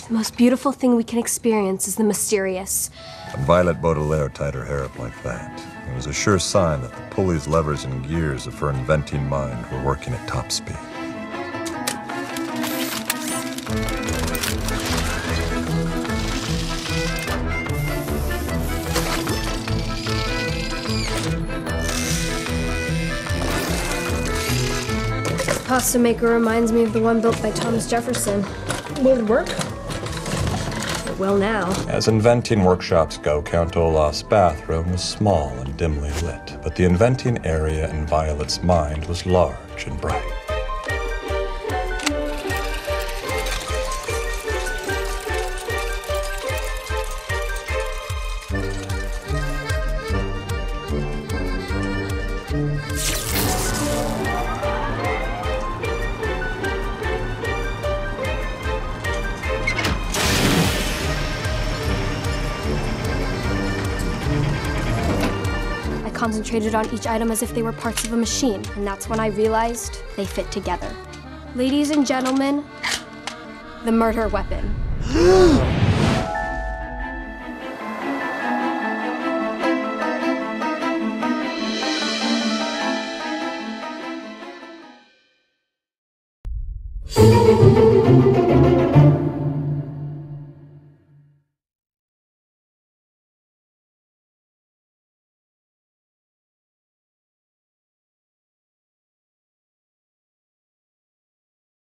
The most beautiful thing we can experience is the mysterious. When Violet Baudelaire tied her hair up like that, it was a sure sign that the pulleys, levers, and gears of her inventing mind were working at top speed. This pasta maker reminds me of the one built by Thomas Jefferson. Will it work? It will now. As inventing workshops go, Count Olaf's bathroom was small and dimly lit, but the inventing area in Violet's mind was large and bright. Concentrated on each item as if they were parts of a machine, and that's when I realized they fit together. Ladies and gentlemen, the murder weapon.